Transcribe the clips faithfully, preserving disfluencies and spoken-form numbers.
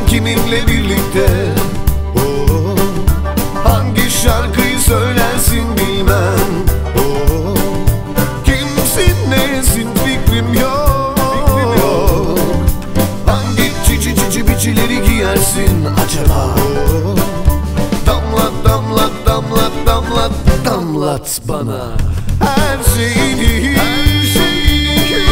kiminle birlikte? Oh, hangi şarkıyı söylersin bilmem. Oh, kimsin nesin fikrim yok. Hangi cici cici biçileri giyersin acaba? Oh, damlat damlat damlat damlat damlat bana her şeyini, her şeyini.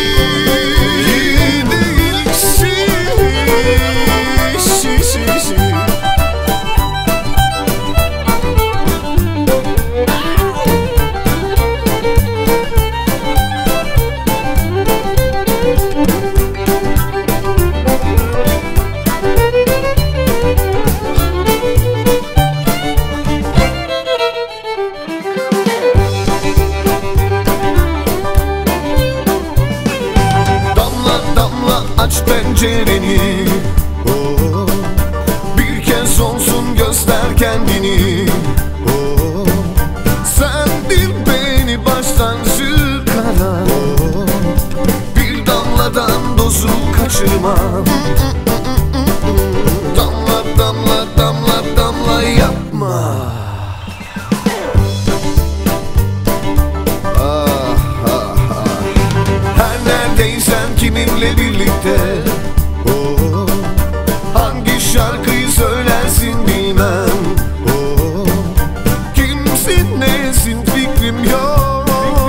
Aç pencereni, oh, bir kez olsun göster kendini. Oh, sendir beni baştan çıkara. Oh, bir damladan dozu kaçırma. Damla damla damla damla yapma. Ah, ah, ah. Her neredeysen kiminle birlikte? Oh, hangi şarkıyı söylersin bilmem. Oh, kimsin nesin fikrim yok.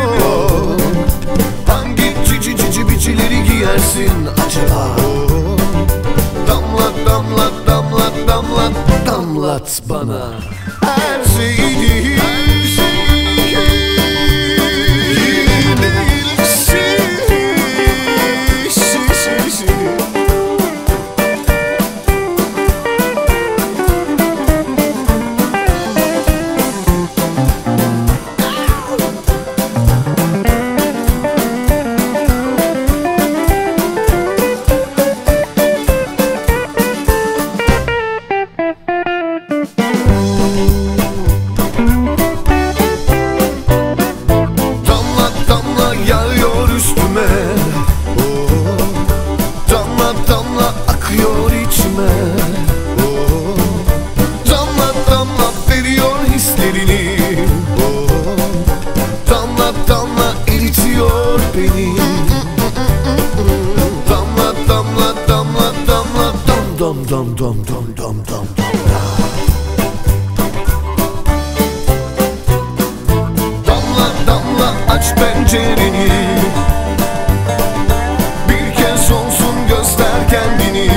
Hangi cici cici biçileri giyersin acaba? Oh, damlat damlat damlat damlat damlat bana her şeyini, her şeyini. Yağıyor üstüme, oh, damla damla akıyor içime. Oh, damla damla veriyor hislerini. Oh, damla damla eritiyor beni. Damla damla damla damla dam dam dam dam dam dam dam dam. Damla damla aç pencereni, bir kez olsun göster kendini.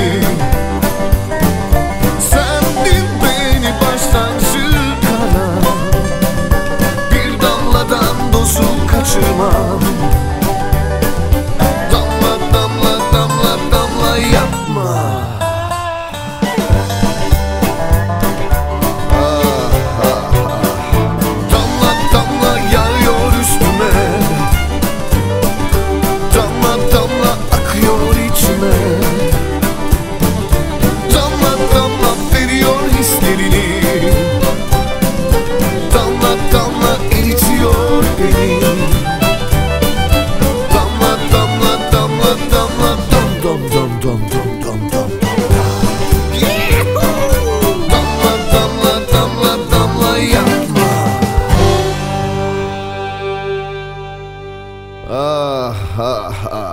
Sendir beni baştan çıkara. Bir damladan dozu kaçırma. Damla damla damla damla yapma. Ah, ah, ah.